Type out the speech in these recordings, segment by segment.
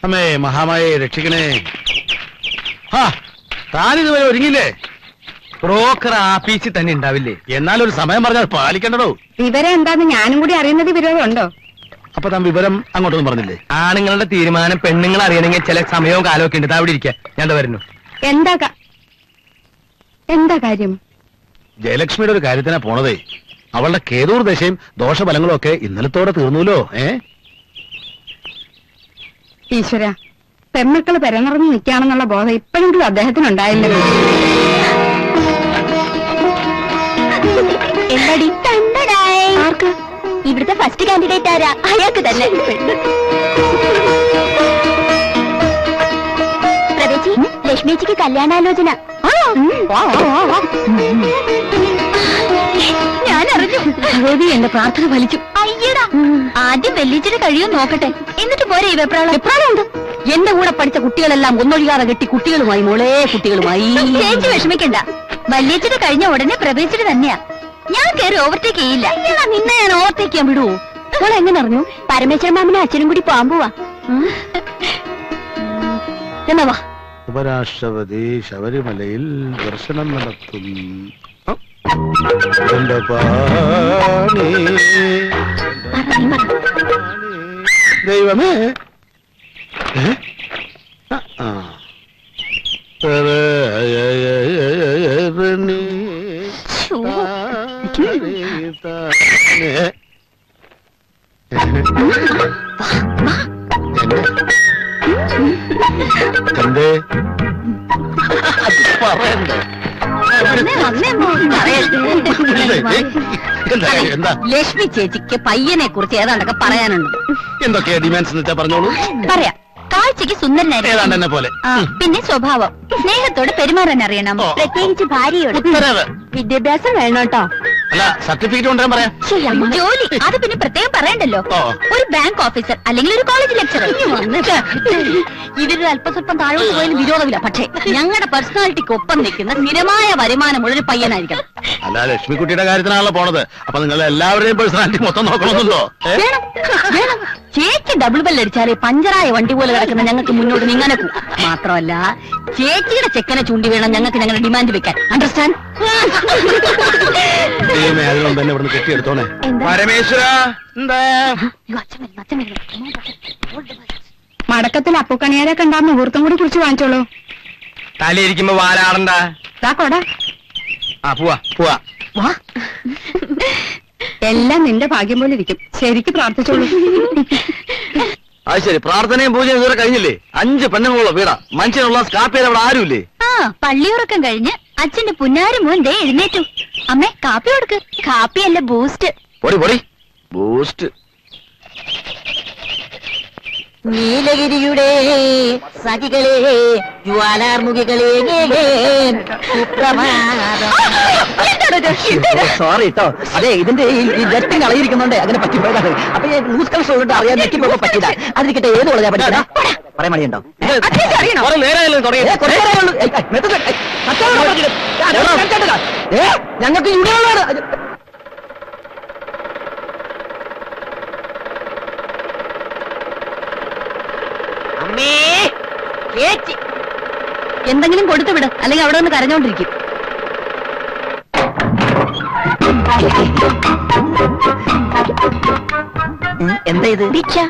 അമ്മേ മഹാമായെ രക്ഷിക്കണേ. താനിതുവരെ ഒരുങ്ങില്ലേ? ബ്രോക്കർ ആഫീസിൽ തന്നെ ഉണ്ടാവില്ലേ? എന്നാലൊരു സമയം പറഞ്ഞാൽ പാലിക്കണ്ടോ? വിവരം എന്താന്ന് ഞാനും കൂടി അറിയുന്നത് വിരോധമുണ്ടോ? അപ്പൊ താൻ വിവരം അങ്ങോട്ടൊന്നും പറഞ്ഞില്ലേ? ആണുങ്ങളുടെ തീരുമാനം പെണ്ണുങ്ങൾ അറിയണമെങ്കിൽ ചില സമയവും കാലമൊക്കെ ഉണ്ട്. അവിടെ ഇരിക്കുക, ഞാൻ വരുന്നു. എന്താ കാര്യം? ജയലക്ഷ്മിയുടെ ഒരു കാര്യത്തിനാ പോണതേ. അവളുടെ കേതൂർ ദശയും ദോഷഫലങ്ങളും ഒക്കെ ഇന്നലത്തോടെ തീർന്നൂലോ. ഈശ്വര, പെമ്മക്കള് പെരനിറഞ്ഞു നിൽക്കുകയാണെന്നുള്ള ബോധം ഇപ്പോഴെങ്കിലും അദ്ദേഹത്തിനുണ്ടായില്ലല്ലോ. ആർക്ക്? ഇവിടുത്തെ ഫസ്റ്റ് കാൻഡിഡേറ്റ് ആരാ? അയാൾക്ക് തന്നെ. പ്രവേശി, ലക്ഷ്മിജിക്ക് കല്യാണാലോചന. ഞാൻ അറിഞ്ഞു. ഭഗവതി, എന്റെ പ്രാർത്ഥന ഫലിച്ചു. അയ്യടാ, ആദ്യം വെല്ലിച്ചിട്ട് കഴിയും നോക്കട്ടെ, എന്നിട്ട് പോരെ ഈ വെപ്രാളുണ്ട്. എന്റെ കൂടെ പഠിച്ച കുട്ടികളെല്ലാം ഒന്നൊഴിയാതെ കെട്ടി കുട്ടികളുമായി, മോളെ കുട്ടികളുമായി. ചേച്ചി വിഷമിക്കണ്ട, വല്യച്ചിട്ട് കഴിഞ്ഞ ഉടനെ പ്രവേശിച്ചിട്ട് തന്നെയാ. ഞാൻ കയറി ഓവർടേക്ക് ചെയ്യില്ല. നിന്നെ ഞാൻ ഓവർടേക്ക് ചെയ്യാൻ വിടുവോ? മോളെ എങ്ങനെ അറിഞ്ഞു? പരമേശ്വരൻ മാമനും അച്ഛനും കൂടി പോവാൻ പോവാ. എന്നാ വാ. ഉപരാഷ്ട്രപതി ശബരിമലയിൽ ദർശനം നടത്തും. ദൈവമേ, എന്തേ പറയണ്ടേ? ലക്ഷ്മി ചേച്ചിക്ക് പയ്യനെ കുറിച്ച് ഏതാണ്ടൊക്കെ പറയാനുണ്ട്. എന്തൊക്കെയാ ഡിമാൻഡ്സ് വെച്ചാ പറഞ്ഞോളൂ. പറയാം. കാഴ്ചക്ക് സുന്ദരനായിരുന്നു, ഏതാണ്ട് എന്നെ പോലെ. പിന്നെ സ്വഭാവം, സ്നേഹത്തോട് പെരുമാറാൻ അറിയണം, പ്രത്യേകിച്ച് ഭാര്യയോട്. വിദ്യാഭ്യാസം വേണം കേട്ടോ. അല്ല, സർട്ടിഫിക്കറ്റ് കൊണ്ടുവരാൻ പറയാം. ജോലി അത് പിന്നെ പ്രത്യേകം പറയണ്ടല്ലോ. ഒരു ബാങ്ക് ഓഫീസർ അല്ലെങ്കിൽ ഒരു കോളേജ് ലെക്ചറർ. ഇതിലൊരു അല്പസ്വല്പം താഴോട്ട് പോയതിന് വിരോധമില്ല, പക്ഷേ ഞങ്ങളുടെ പേഴ്സണാലിറ്റിക്ക് ഒപ്പം നിൽക്കുന്ന സ്ഥിരമായ വരുമാനമുള്ള ഒരു പയ്യനായിരിക്കണം. അല്ല, ലക്ഷ്മിക്കുട്ടിയുടെ കാര്യത്തിനാണല്ലോ പോണത്. അപ്പൊ നിങ്ങൾ എല്ലാവരുടെയും പേഴ്സണാലിറ്റി മൊത്തം നോക്കണമെന്നുണ്ടോ? വേണം. ചേച്ചി ഡബിൾ ബെല്ലടിച്ചാലേ പഞ്ചറായ വണ്ടി പോലെ കിടക്കുന്ന ഞങ്ങൾക്ക് മുന്നോട്ട് നീങ്ങാനെ പോകും. മാത്രമല്ല, ചേച്ചിയുടെ ചെക്കനെ ചൂണ്ടി വേണം ഞങ്ങൾക്ക് ഞങ്ങളുടെ ഡിമാൻഡ് വെക്കാൻ. അണ്ടർസ്റ്റാൻഡ്? അതുകൊണ്ട് തന്നെ ഇവിടുന്ന് കെട്ടിയെടുത്തോണേ. പരമേശ്വര, മടക്കത്തിൽ അപ്പുക്കണിയാരൊക്കെ ഉണ്ടാകുന്ന മുഹൂർത്തം കൂടി കുറിച്ച് വാങ്ങിച്ചോളൂ. തലയിരിക്കുമ്പോ വാലാടണ്ട. കൊടാ. പോവാ. എല്ലാം നിന്റെ ഭാഗ്യം പോലെ ഇരിക്കും. ശരിക്ക് പ്രാർത്ഥിച്ചോളൂ. അത് ശരി, പ്രാർത്ഥനയും പൂജയും ഇതുവരെ കഴിഞ്ഞില്ലേ? 5 പെണ്ണുങ്ങളുള്ള വീടാ. മനുഷ്യനുള്ള സ്കാപ്പിയിൽ അവിടെ ആരുമില്ലേ? പള്ളിയുറക്കം കഴിഞ്ഞ് അച്ഛന്റെ പുന്നാരി മോൻ ദേ എഴുന്നേറ്റു. അമ്മേ, കാപ്പി കൊടുക്ക്. കാപ്പിയല്ല, ബൂസ്റ്റ്. പൊടി ബൂസ്റ്റ്. നീലഗിരിയുടെ സഖികളെ, ജ്വാലാർമുഖികളെ, സോറി കേട്ടോ. അതെ, ഇതിന്റെ ഈ ജെറ്റും കളയിരിക്കുന്നുണ്ട്, അങ്ങനെ പറ്റിപ്പോയതാണ്. അപ്പൊ ന്യൂസ് കളക്ഷൻ അറിയാൻ നെറ്റിപ്പോ പറ്റില്ല. അതിരിക്കട്ടെ, ഏത് കൊള്ളാ പറ്റില്ല പറയാൻ മടിയുണ്ടോ? ഞങ്ങൾക്ക് ഇവിടെ എന്തെങ്കിലും കൊടുത്തു വിട്, അല്ലെങ്കിൽ അവിടെ നിന്ന് കരഞ്ഞോണ്ടിരിക്കും. എന്താ ഇത്?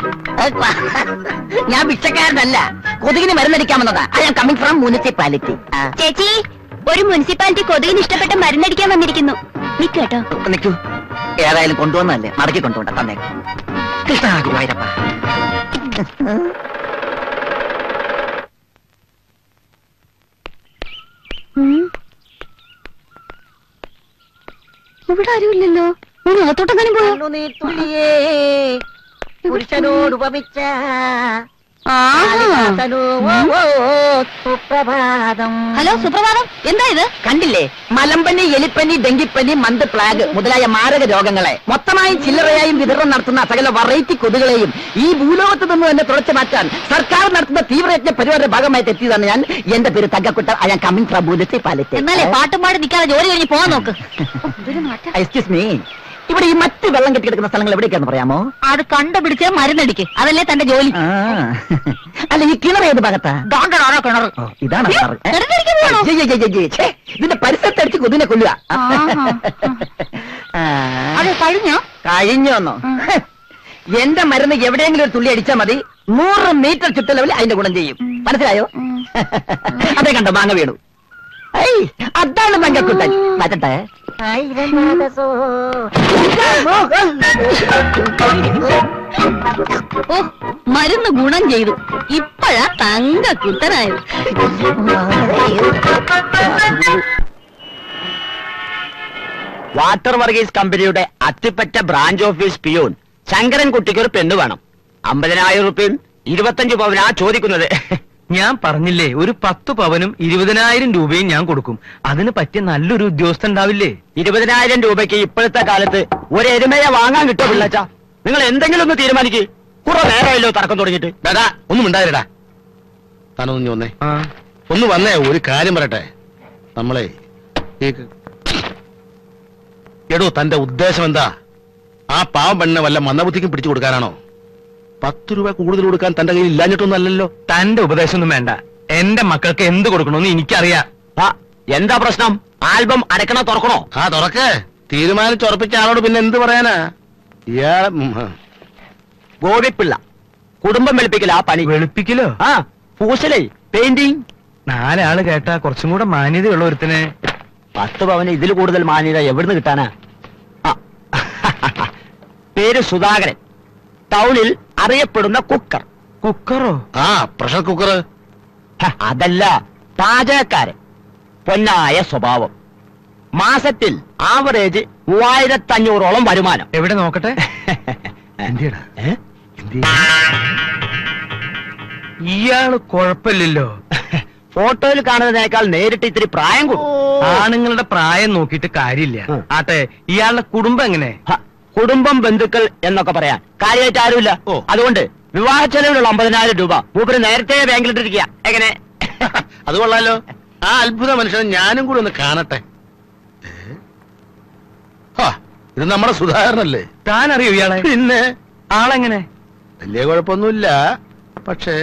ഞാൻ ഭിക്ഷക്കാരനല്ല, കൊതുകിന് മരുന്നടിക്കാമെന്നതാ. I am coming from municipality. ചേച്ചി, ഒരു മുനിസിപ്പാലിറ്റി കൊതുകിന് ഇഷ്ടപ്പെട്ട മരുന്നടിക്കാൻ വന്നിരിക്കുന്നു. നിക്കട്ടോ. നിക്കൂ. ഏതായാലും കൊണ്ടുവന്നല്ലേ, മടക്കി കൊണ്ടുപോണ്ട. തന്നെ കൃഷ്ണ ഗുരുവായൂരപ്പ. ഇവിടെ ആരുമില്ലല്ലോ. അകത്തോട്ടെങ്ങാനും പോയോ? പുരുഷനോട് ഉപമിച്ച ഹലോ, സുപ്രഭാതം. എന്താ ഇത്? കണ്ടില്ലേ, മലമ്പനി, എലിപ്പനി, ഡെങ്കിപ്പനി, മന്ത്, പ്ലാഗ് മുതലായ മാരക രോഗങ്ങളെ മൊത്തമായും ചില്ലറയായും വിതരണം നടത്തുന്ന സകല വെറൈറ്റി കൊതുകളെയും ഈ ഭൂലോകത്ത് നിന്ന് തന്നെ തുടച്ചു മാറ്റാൻ സർക്കാർ നടത്തുന്ന തീവ്രയജ്ഞ പരിപാടിയുടെ ഭാഗമായിട്ട് എത്തിയതാണ് ഞാൻ. എന്റെ പേര് Thankakkutta. I am coming from municipality. എന്നാലേ പാട്ടും പാടി നിൽക്കാതെ ജോലി കഴിഞ്ഞ് പോകാൻ നോക്ക്. എക്സ്ക്യൂസ് മീ, ഇവിടെ ഈ മറ്റ് വെള്ളം കെട്ടിക്കിടക്കുന്ന സ്ഥലങ്ങൾ എവിടേക്കാന്ന് പറയാമോ? അത് കണ്ടുപിടിച്ച് മരുന്നടിക്ക്, അതല്ലേ തന്റെ ജോലി. അല്ല, ഈ കിണർ ഏത് ഭാഗത്താ? കിണർ ഇതാണ് ഇതിന്റെ പരിസരത്ത് അടിച്ച് കൊതിനെ കൊല്ലുക. അത് കഴിഞ്ഞോന്നോ? എന്റെ മരുന്ന് എവിടെയെങ്കിലും ഒരു തുള്ളി അടിച്ചാൽ മതി, 100 മീറ്റർ ചുറ്റളവിൽ അതിന്റെ ഗുണം ചെയ്യും. മനസ്സിലായോ? അതേ കണ്ടോ മാങ്ങ വീണു. അതാണ് മങ്കക്കുട്ടൻ. മാറ്റട്ടെ. ഓ, മരുന്ന് ഗുണം ചെയ്തു. ഇപ്പഴാ തങ്കക്കുട്ടനായത്. വാട്ടർ വർഗീസ് കമ്പനിയുടെ അത്തിപ്പറ്റ ബ്രാഞ്ച് ഓഫീസ് പിയൂൺ ശങ്കരൻകുട്ടിക്ക് ഒരു പെണ്ണ് വേണം. 50,000 രൂപയും 25 പവനാ ചോദിക്കുന്നത്. ഞാൻ പറഞ്ഞില്ലേ, ഒരു 10 പവനും 20,000 രൂപയും ഞാൻ കൊടുക്കും. അതിന് പറ്റിയ നല്ലൊരു ഉദ്യോഗസ്ഥൻ ഉണ്ടാവില്ലേ? 20,000 രൂപയ്ക്ക് ഇപ്പോഴത്തെ കാലത്ത് ഒരു എരുമയെ വാങ്ങാൻ കിട്ടോ പിള്ളച്ച? നിങ്ങൾ എന്തെങ്കിലും ഒന്ന് തീരുമാനിക്ക്. കുറെ നേരമല്ലോ തർക്കം തുടങ്ങിയിട്ട്. ദാദാ ഒന്നും ഉണ്ടായിരടാ. താനൊന്നു വന്നേ, ഒന്ന് വന്നേ. ഒരു കാര്യം പറയട്ടെ. നമ്മളെ എടോ, തന്റെ ഉദ്ദേശം എന്താ? ആ പാവം പെണ്ണിനെ വല്ല മന്ദബുദ്ധിക്കും പിടിച്ചു കൊടുക്കാനാണോ? 10 രൂപ കൂടുതൽ കൊടുക്കാൻ തന്റെ കയ്യിൽ ഇല്ലാഞ്ഞിട്ടൊന്നും അല്ലല്ലോ. തന്റെ ഉപദേശമൊന്നും വേണ്ട. എന്റെ മക്കൾക്ക് എന്ത് കൊടുക്കണമെന്ന് എനിക്കറിയാം. എന്താ പ്രശ്നം? ആൽബം അടക്കണോ തുറക്കണോ? തുറക്കേ. തീരുമാനിച്ചുറപ്പിച്ച ആളോട് പിന്നെ എന്ത് പറയാനാ? ഇയാളെ ഗോപിപ്പിള്ള കുടുംബം വെളുപ്പിക്കല. ആ പണി വെളുപ്പിക്കലോ? പൂശലേ, പെയിന്റിങ്. 4 ആള് കേട്ടാ കുറച്ചും കൂടെ മാന്യതയുള്ള ഒരുത്തിന് 10 പവന് ഇതിൽ കൂടുതൽ മാന്യത എവിടുന്ന് കിട്ടാനാ? പേര് സുധാകരൻ. ടൗണിൽ അറിയപ്പെടുന്ന കുക്കർ. കുക്കറോ? Pressure cooker. അതല്ല, പാചകക്കാരൻ. പൊന്നായ സ്വഭാവം. മാസത്തിൽ ആവറേജ് 3500ഓളം വരുമാനം. എവിടെ നോക്കട്ടെ. ഇയാള് കുഴപ്പമില്ലല്ലോ. ഫോട്ടോയിൽ കാണുന്നതിനേക്കാൾ നേരിട്ട് ഇത്തിരി പ്രായം കൂടും. ആണുങ്ങളുടെ പ്രായം നോക്കിയിട്ട് കാര്യമില്ല. ആട്ടെ, ഇയാളുടെ കുടുംബം എങ്ങനെ? കുടുംബം, ബന്ധുക്കൾ എന്നൊക്കെ പറയാൻ കാര്യമായിട്ട് ആരുമില്ല. അതുകൊണ്ട് വിവാഹ ചെലവിലുള്ള 50,000 രൂപ മൂപ്പര് നേരത്തെ ബാങ്കിലിട്ടിരിക്കുക. എങ്ങനെ? അത് കൊള്ളാലോ. ആ അത്ഭുത മനുഷ്യനെ ഞാനും കൂടി ഒന്ന് കാണട്ടെ. ഇത് നമ്മുടെ സുധാകരനല്ലേ? താൻ അറിയോ ഇയാളെ? പിന്നെ ആളെങ്ങനെ? വലിയ കുഴപ്പമൊന്നുമില്ല. പക്ഷേ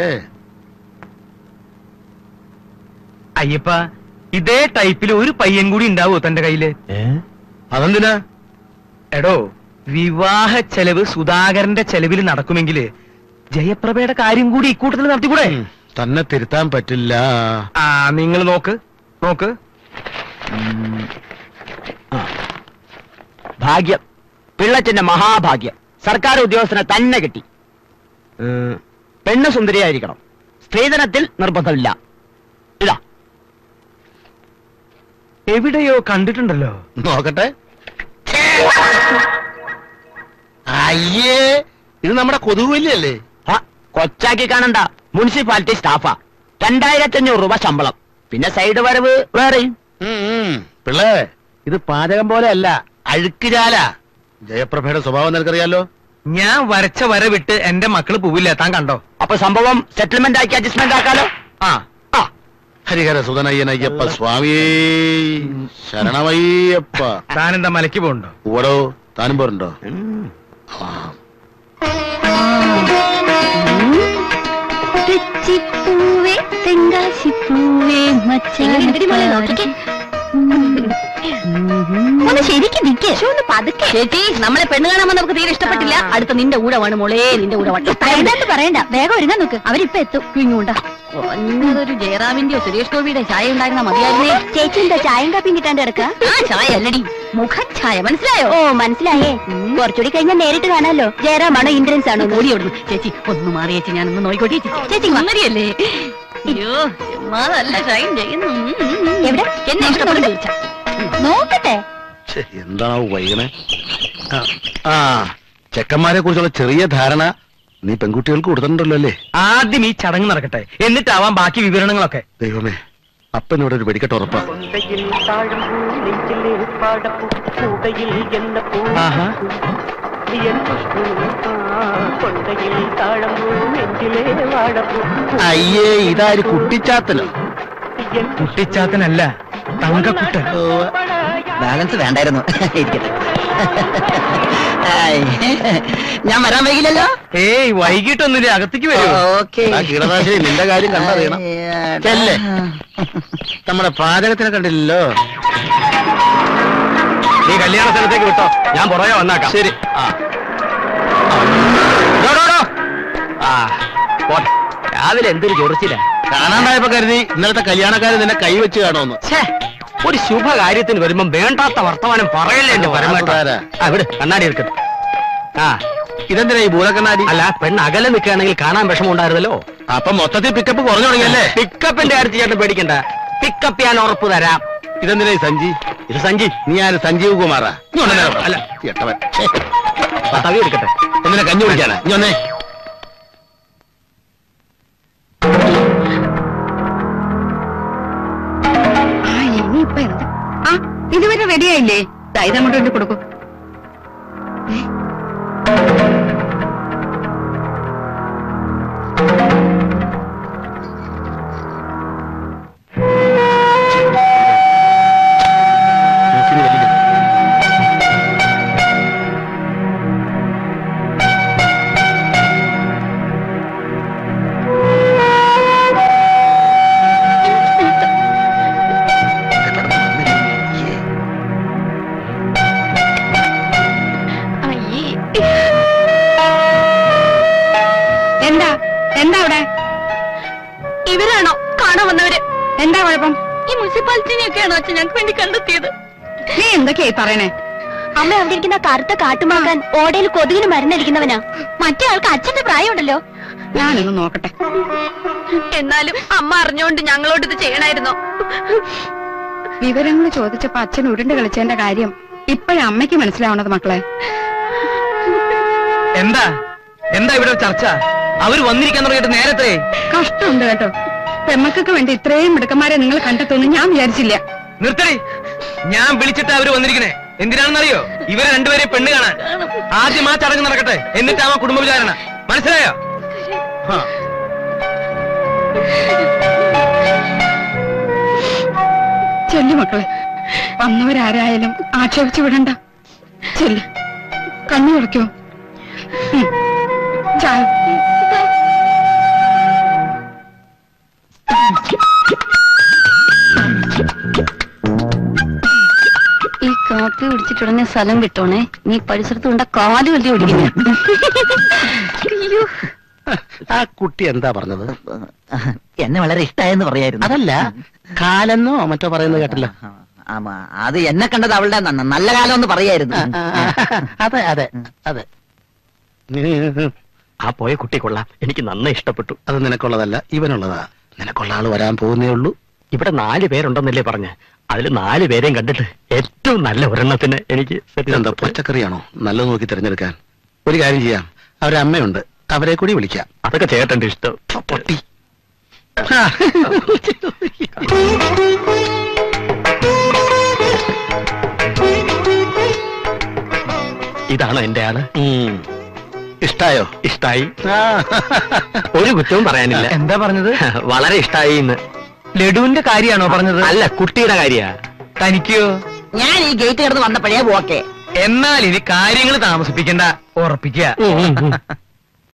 അയ്യപ്പ, ഇതേ ടൈപ്പിൽ ഒരു പയ്യൻ കൂടി ഉണ്ടാവോ തന്റെ കയ്യില്? അതെന്തിനാ? എടോ, വിവാഹ ചെലവ് സുധാകരന്റെ ചെലവിൽ നടക്കുമെങ്കില് ജയപ്രഭയുടെ കാര്യം കൂടി ഇക്കൂട്ടത്തിൽ നടത്തിക്കൂടെ? തന്നെ തിരുത്താൻ പറ്റില്ല. നിങ്ങൾ നോക്ക്. ഭാഗ്യം, പിള്ളച്ചന്റെ മഹാഭാഗ്യം. സർക്കാർ ഉദ്യോഗസ്ഥനെ തന്നെ കിട്ടി. പെണ്ണ് സുന്ദരിയായിരിക്കണം. സ്ത്രീധനത്തിൽ നിർബന്ധമില്ല. ഇതാ. എവിടെയോ കണ്ടിട്ടുണ്ടല്ലോ. നോക്കട്ടെ. അയ്യേ, ഇത് നമ്മുടെ കൊതുകുവല്ലിയല്ലേ? കൊച്ചാക്കി കാണണ്ട. മുനിസിപ്പാലിറ്റി സ്റ്റാഫാ. 2500 രൂപ ശമ്പളം. പിന്നെ സൈഡ് വരവ് വേറെയും. പിള്ളേ, ഇത് പാചകം പോലെ അല്ല, അഴുക്കുചാല. ജയപ്രഭയുടെ സ്വഭാവം നിനക്കറിയാലോ. ഞാൻ വരച്ച വര വിട്ട് എന്റെ മക്കള് പോവില്ല. താൻ കണ്ടോ? അപ്പൊ സംഭവം സെറ്റിൽമെന്റ് ആക്കി അഡ്ജസ്റ്റ്മെന്റ് ആക്കാലോ. ഹരിഹര സുതനയ്യനയ്യപ്പ സ്വാമിയേ ശരണമയ്യപ്പ. താനെന്താ മലയ്ക്ക് പോകണ്ടോ? ഓടോ, താനും പോരുണ്ടോ? തെച്ചിപ്പൂവേ തെങ്കാശിപ്പൂവേ ഒന്ന് ശരിക്കും നിൽക്കേ. പതുക്കെ ചേച്ചി, നമ്മളെ പെണ്ണ് കാണാൻ നമുക്ക് തീരെ ഇഷ്ടപ്പെട്ടില്ല. അടുത്ത നിന്റെ കൂടെ വേണം മോളെ, നിന്റെ കൂടെ വേണ്ട. പറയണ്ട, വേഗം ഒരുങ്ങാൻ നോക്ക്. അവരിപ്പൊ എത്തും. ഇങ്ങോട്ടാ ഒരു ജയറാമിന്റെയോ സുരേഷ് ഗോപിയുടെ ചായ ഉണ്ടായിരുന്ന മതിയായിരുന്നേ. ചേച്ചി എന്താ ചായയും കാപ്പിയും കിട്ടാണ്ട് കിടക്ക? ചായ അല്ലടി, മുഖഛായ. മനസ്സിലായോ? ഓ, മനസ്സിലായേ. കുറച്ചുകൂടി കഴിഞ്ഞാൽ നേരിട്ട് കാണാമല്ലോ. ജയറാമാണോ ഇന്ദ്രൻസ് ആണോ? ഓടി ഓടുന്നു. ചേച്ചി ഒന്ന് മാറി ചേച്ചി, ഞാനൊന്ന് നോയിക്കോട്ടെ. ചേച്ചി മന്നരിയല്ലേ? അയ്യോ, നല്ല ഷൈൻ ചെയ്യുന്നു. എവിടെ എന്നെ ഇഷ്ടപ്പെടും ചോദിച്ചാ നോക്കട്ടെ. എന്താണോ വൈകണേ? ചെക്കന്മാരെ കുറിച്ചുള്ള ചെറിയ ധാരണ നീ പെൺകുട്ടികൾക്ക് കൊടുത്തിട്ടുണ്ടല്ലോ അല്ലേ? ആദ്യം ഈ ചടങ്ങ് നടക്കട്ടെ, എന്നിട്ടാവാം ബാക്കി വിവരണങ്ങളൊക്കെ. ദൈവമേ, അപ്പനോട് ഒരു വെടിക്കെട്ട് ഉറപ്പാ. അയ്യേ, ഇതാര് കുട്ടിച്ചാത്തനോ? കുട്ടിച്ചാത്തനല്ല, തങ്കക്കുട്ടൻ. ബാലൻസ് വേണ്ടായിരുന്നു. ഇരിക്കട്ടെ. ഞാൻ വരാൻ വൈകില്ലല്ലോ. ഏയ് വൈകിട്ടൊന്നുമില്ല, അകത്തേക്ക് വരും. ഓക്കെ. കീടനാശിനി നിന്റെ കാര്യം കണ്ടറിയണം. ചെല്ലേ, നമ്മുടെ പാചകത്തിനെ കണ്ടില്ലല്ലോ. നീ കല്യാണ സ്ഥലത്തേക്ക് വിട്ടോ, ഞാൻ പുറകെ വന്നാക്കാം. ശരി. രാവിലെ എന്തൊരു ചൊറിച്ചില്ല. കാണാണ്ടായപ്പോ കരുതി ഇന്നലത്തെ കല്യാണക്കാരൻ നിന്നെ കൈവച്ച് കാണുമെന്ന്. ഒരു ശുഭകാര്യത്തിന് വരുമ്പോ വേണ്ടാത്ത വർത്തമാനം പറയല്ലേ എന്റെ പരമാവധി. അവിടെ കണ്ണാടി എടുക്കട്ടെ. ഇതെന്തിനാ ഈ ഭൂതക്കണ്ണാടി? അല്ല, പെണ്ണ് അകലെ നിൽക്കുകയാണെങ്കിൽ കാണാൻ വിഷമം ഉണ്ടായിരുന്നല്ലോ. അപ്പൊ മൊത്തത്തിൽ പിക്കപ്പ് കുറഞ്ഞു തുടങ്ങിയല്ലേ? പിക്കപ്പിന്റെ കാര്യത്തിൽ ചേട്ടൻ പേടിക്കണ്ട, പിക്കപ്പ് ഞാൻ ഉറപ്പ് തരാം. ഇതെന്തിനാ ഈ സഞ്ജി? ഇത് സഞ്ജി. നീ ആര്? സഞ്ജീവ് കുമാറാ? അല്ല, എട്ടവൻ. തവി എടുക്കട്ടെ. എന്തിനാ കഞ്ഞി കുടിക്കാനാ? നീ ഒന്നേ. ഇനിയിപ്പൊ എന്ത്? ഇതുവരെ റെഡിയായില്ലേ? ഇതങ്ങോട്ട് വേണ്ടി കൊടുക്കൂ. എന്താ അവിടെ? ഇവരാണോ കാണാൻ വന്നവര്? എന്താ കുഴപ്പം? ഈ മുനിസിപ്പാലിറ്റിനെയൊക്കെയാണോ അച്ഛൻ ഞങ്ങൾക്ക് വേണ്ടി കണ്ടെത്തിയത്? നീ എന്തൊക്കെയായി പറയണേ? അമ്മ അവിടെ ഇരിക്കുന്ന കറുത്ത കാട്ടുമാക്കാൻ ഓടയിൽ കൊതുകിന് മരുന്നടിക്കുന്നവനാ. മറ്റേ ആൾക്ക് അച്ഛന്റെ പ്രായമുണ്ടല്ലോ. ഞാനൊന്ന് നോക്കട്ടെ. എന്നാലും അമ്മ അറിഞ്ഞുകൊണ്ട് ഞങ്ങളോട് ഇത് ചെയ്യണായിരുന്നോ? വിവരങ്ങൾ ചോദിച്ചപ്പോ അച്ഛൻ ഉരുണ്ട് കളിച്ചതിന്റെ കാര്യം ഇപ്പോഴും അമ്മയ്ക്ക് മനസ്സിലാവണത് മക്കളെ. എന്താ എന്താ ഇവിടെ ചർച്ച? അവര് വന്നിരിക്കാൻ തുടങ്ങിയിട്ട് നേരത്തെ കഷ്ടമുണ്ട് കേട്ടോ. പെമ്മക്കൊക്കെ വേണ്ടി ഇത്രയും മിടുക്കന്മാരെ നിങ്ങൾ കണ്ടെത്തുമെന്ന് ഞാൻ വിചാരിച്ചില്ല. നിർത്തടി. ഞാൻ വിളിച്ചിട്ട് അവര് വന്നിരിക്കണേ എന്തിനാണെന്നറിയോ? ഇവരെ രണ്ടുപേരെ പെണ്ണ് കാണാൻ. ആദ്യം ആ ചടങ്ങ് നടക്കട്ടെ, എന്നിട്ടാവാ കുടുംബ വിചാരണ. മനസ്സിലായോ? ചെല്ലു മക്കളെ, വന്നവരാരായാലും ആക്ഷേപിച്ചു വിടണ്ട. ചെല്ലു, കണ്ണു തുറക്കോ. ചായ. ഈ കാപ്പി കുടിച്ചിട്ടുടനെ സ്ഥലം വിട്ടോണേ. നീ പരിസരത്ത് കൊണ്ട കാല് വലിയ ഓടിക്കുന്നു. ആ കുട്ടി എന്താ പറഞ്ഞത്? എന്നെ വളരെ ഇഷ്ടായെന്ന് പറയായിരുന്നു. അതല്ല, കാലെന്നോ മറ്റോ പറയുന്നത് കേട്ടല്ലോ. അത് എന്നെ കണ്ടത് അവളുടെ നല്ല കാലം എന്ന് പറയായിരുന്നു. അതെ അതെ അതെ. ആ പോയ കുട്ടി കൊള്ളാം, എനിക്ക് നന്നായി ഇഷ്ടപ്പെട്ടു. അത് നിനക്കുള്ളതല്ല, ഇവനുള്ളതാ. നിനക്കുള്ള ആള് വരാൻ പോകുന്നേ ഉള്ളൂ. ഇവിടെ 4 പേരുണ്ടെന്നല്ലേ പറഞ്ഞ്? അതിൽ 4 പേരെയും കണ്ടിട്ട് ഏറ്റവും നല്ല ഒരെണ്ണത്തിന് എനിക്ക് എന്താ പച്ചക്കറിയാണോ നല്ലത് നോക്കി തിരഞ്ഞെടുക്കാൻ? ഒരു കാര്യം ചെയ്യാം, അവരമ്മയുണ്ട്, അവരെ കൂടി വിളിക്കാം. അതൊക്കെ ചേട്ടന്റെ ഇഷ്ടം. പൊട്ടി. ഇതാണോ എന്റെ ആള്? ഇഷ്ടായോ? ഇഷ്ടായി. ഒരു കുറ്റവും പറയാനില്ല. എന്താ പറഞ്ഞത്? വളരെ ഇഷ്ടായി. ഇന്ന് ലഡുവിന്റെ കാര്യമാണോ പറഞ്ഞത്? അല്ല, കുട്ടിയുടെ കാര്യ. തനിക്കോ? ഞാൻ ഈ ഗേറ്റ് കിടന്ന് വന്നപ്പോഴേ ഓക്കെ. എന്നാൽ ഇനി കാര്യങ്ങൾ താമസിപ്പിക്കണ്ട, ഉറപ്പിക്കുക.